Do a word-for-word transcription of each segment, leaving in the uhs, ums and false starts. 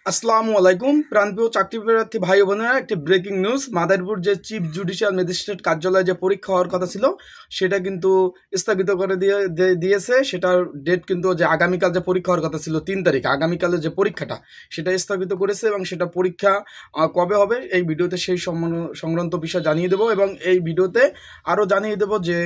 আসসালামু আলাইকুম প্রাণপ্রিয় চাকরি প্রার্থী ভাই বোনেরা, একটি ব্রেকিং নিউজ। মাদারীপুর যে চিফ জুডিশিয়াল ম্যাজিস্ট্রেট কার্যালয়ে যে পরীক্ষা হওয়ার কথা ছিল সেটা কিন্তু স্থগিত করে দিয়ে দিয়ে- দিয়েছে। সেটার ডেট কিন্তু যে আগামীকাল যে পরীক্ষা হওয়ার কথা ছিল তিন তারিখ, আগামীকালের যে পরীক্ষাটা সেটা স্থগিত করেছে এবং সেটা পরীক্ষা আহ, কবে হবে এই ভিডিওতে সেই সম্বন্ধ- সংক্রান্ত বিষয় জানিয়ে দেবো এবং এই ভিডিওতে আরও জানিয়ে দেবো যে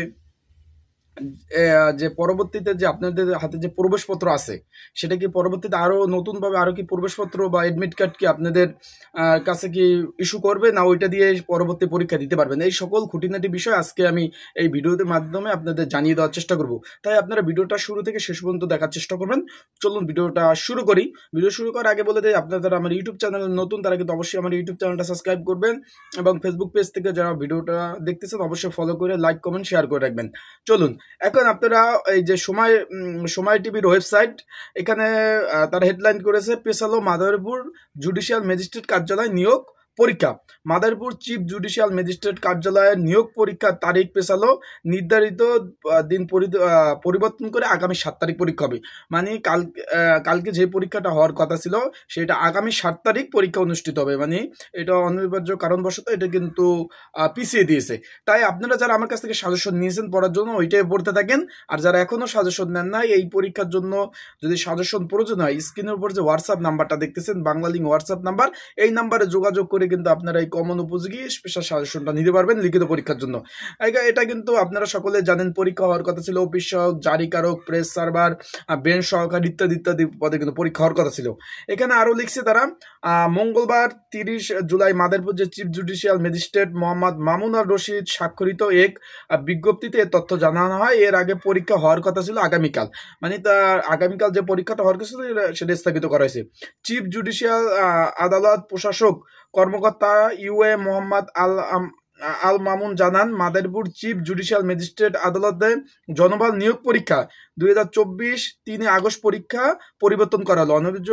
এ, যে পরবর্তীতে যে আপনাদের হাতে যে প্রবেশপত্র আছে সেটা কি পরবর্তীতে আরো নতুনভাবে আরো কি প্রবেশপত্র বা এডমিট কার্ড কি আপনাদের আহ, কাছে কি ইস্যু করবে, না ওইটা দিয়ে পরবর্তী পরীক্ষা দিতে পারবেন? এই সকল খুঁটিনাটি বিষয় আজকে আমি এই ভিডিওর মাধ্যমে আপনাদের জানিয়ে দেওয়ার চেষ্টা করব। তাই আপনারা ভিডিওটা শুরু থেকে শেষ পর্যন্ত দেখার চেষ্টা করবেন। চলুন ভিডিওটা শুরু করি। ভিডিও শুরু করার আগে বলে দেয়, আপনারা যারা আমার ইউটিউব চ্যানেল নতুন তারা কিন্তু অবশ্যই আমার ইউটিউব চ্যানেলটা সাবস্ক্রাইব করবেন এবং ফেসবুক পেজ থেকে যারা ভিডিওটা দেখতেছেন অবশ্যই ফলো করে লাইক কমেন্ট শেয়ার করে রাখবেন। চলুন এখন আপনারা এই যে সময় উম, সময় টিভির ওয়েবসাইট, এখানে আহ, তার হেডলাইন করেছে পেশালো মাদারীপুর জুডিশিয়াল ম্যাজিস্ট্রেট কার্যালয় নিয়োগ পরীক্ষা। মাদারীপুর চিফ জুডিশিয়াল ম্যাজিস্ট্রেট কার্যালয়ের নিয়োগ পরীক্ষার তারিখ পেছালো নির্ধারিত আহ, দিন পরি- আহ, পরিবর্তন করে আগামী সাত তারিখ পরীক্ষা হবে। মানে কাল আহ, কালকে যে পরীক্ষাটা হওয়ার কথা ছিল সেটা আগামী সাত তারিখ পরীক্ষা অনুষ্ঠিত হবে। মানে এটা অনিবার্য কারণবশত এটা কিন্তু আহ, পিছিয়ে দিয়েছে। তাই আপনারা যারা আমার কাছ থেকে সাজেশন নিয়েছেন পড়ার জন্য ওইটাই পড়তে থাকেন, আর যারা এখনো সাজেশন নেন নাই এই পরীক্ষার জন্য যদি সাজেশন প্রয়োজন হয় স্ক্রিনের উপর যে হোয়াটসঅ্যাপ নাম্বারটা দেখতেছেন বাংলা লিঙ্ক হোয়াটসঅ্যাপ নাম্বার, এই নাম্বারে যোগাযোগ করে কিন্তু আপনারা এই কমন উপযোগী স্পেশাল সাজেশনটা নিতে পারবেন লিখিত পরীক্ষার জন্য। এই- এটা কিন্তু আপনারা সকলে জানেন পরীক্ষা হওয়ার কথা ছিল অফিস সহায়ক, জারিকারক, প্রেস সার্ভার, বেঞ্চ সহকারী ইত্যাদি ইত্যাদি পদে কিন্তু পরীক্ষা হওয়ার কথা ছিল। এখানে আরো লিখছে তারা আহ, মঙ্গলবার তিরিশ জুলাই মাদারীপুর যে chief judicial magistrate Mohammad Mamun Ar Rashid স্বাক্ষরিত এক আহ, বিজ্ঞপ্তিতে এ তথ্য জানানো হয়। এর আগে পরীক্ষা হওয়ার কথা ছিল আগামীকাল, মানে তার আগামীকাল যে পরীক্ষাটা হওয়ার কথা ছিল এটা- সেটা স্থগিত করা হয়েছে। চিফ জুডিশিয়াল আদালত প্রশাসক কর্মকর্তা ইউএ মোহাম্মদ আল আম- আল মামুন জানান, মাদারীপুর চিফ জুডিশিয়াল ম্যাজিস্ট্রেট আদালতে জনবল নিয়োগ পরীক্ষা দুই হাজার চব্বিশ তিন আগস্ট পরীক্ষা পরিবর্তন করা হলো। অনবীর্য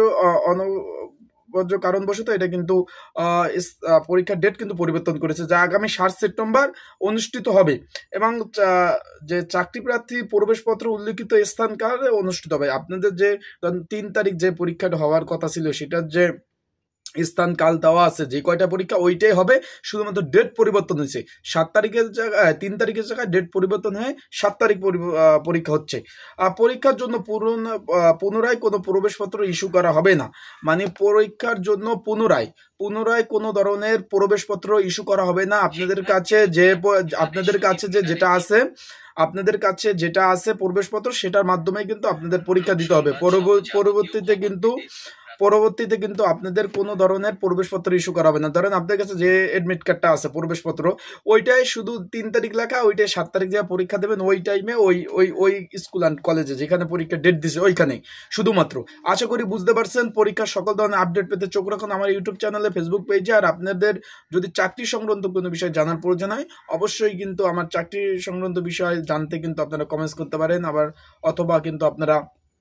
অনবীর্য কারণবশত এটা কিন্তু আহ, ইস- আহ, পরীক্ষার ডেট কিন্তু পরিবর্তন করেছে, যা আগামী সাত সেপ্টেম্বর অনুষ্ঠিত হবে এবং চা- যে চাকরি প্রার্থী প্রবেশপত্র উল্লিখিত স্থানকালে অনুষ্ঠিত হবে। আপনাদের যে ধরেন তিন তারিখ যে পরীক্ষাটা হওয়ার কথা ছিল সেটার যে স্থান কাল দেওয়া আছে যে কয়টা পরীক্ষা ওইটাই হবে, শুধুমাত্র ডেট পরিবর্তন হয়েছে। সাত তারিখের জায়গায় তিন তারিখের জায়গায় ডেট পরিবর্তন হয়ে সাত তারিখ পরি- আহ, পরীক্ষা হচ্ছে। আর পরীক্ষার জন্য পুরন- আহ, পুনরায় কোনো প্রবেশপত্র ইস্যু করা হবে না। মানে পরীক্ষার জন্য পুনরায় পুনরায় কোনো ধরনের প্রবেশপত্র ইস্যু করা হবে না। আপনাদের কাছে যে প- আপনাদের কাছে যে যেটা আছে আপনাদের কাছে যেটা আছে প্রবেশপত্র সেটার মাধ্যমে কিন্তু আপনাদের পরীক্ষা দিতে হবে। পরব- পরবর্তীতে কিন্তু পরবর্তীতে কিন্তু আপনাদের কোনো ধরনের প্রবেশপত্র ইস্যু করা হবে না। ধরেন আপনাদের কাছে যে এডমিট কার্ডটা আছে প্রবেশপত্র ওইটাই শুধু তিন তারিখ লেখা, ওইটাই সাত তারিখ যা পরীক্ষা দেবেন ওই টাইমে ওই ওই ওই স্কুল অ্যান্ড কলেজে যেখানে পরীক্ষা ডেট দিছে ওইখানেই শুধুমাত্র। আশা করি বুঝতে পারছেন। পরীক্ষার সকল ধরনের আপডেট পেতে চোখ রাখুন আমার ইউটিউব চ্যানেলে, ফেসবুক পেজে। আর আপনাদের যদি চাকরি সংক্রান্ত কোনো বিষয় জানার প্রয়োজন হয় অবশ্যই কিন্তু আমার চাকরি সংক্রান্ত বিষয় জানতে কিন্তু আপনারা কমেন্টস করতে পারেন, আবার অথবা কিন্তু আপনারা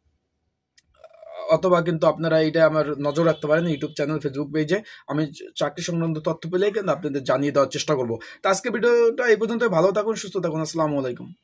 অথবা কিন্তু আপনারা এটা আমার নজর রাখতে পারেন ইউটিউব চ্যানেল ফেসবুক পেজে। আমি চাকরি সংক্রান্ত তথ্য পেলেই কিন্তু আপনাদের জানিয়ে দেওয়ার চেষ্টা করবো। তো আজকে ভিডিওটা এই পর্যন্ত। ভালো থাকুন, সুস্থ থাকুন। আসসালামু আলাইকুম।